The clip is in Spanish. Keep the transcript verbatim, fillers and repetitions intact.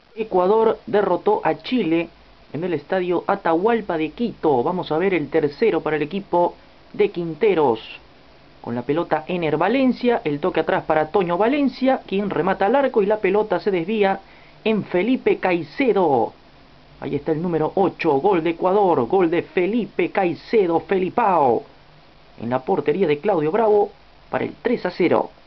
Ecuador derrotó a Chile en el estadio Atahualpa de Quito. Vamos a ver el tercero para el equipo de Quinteros. Con la pelota Ener Valencia, el toque atrás para Toño Valencia, quien remata al arco y la pelota se desvía en Felipe Caicedo. Ahí está el número ocho, gol de Ecuador, gol de Felipe Caicedo, Felipao. En la portería de Claudio Bravo para el tres a cero.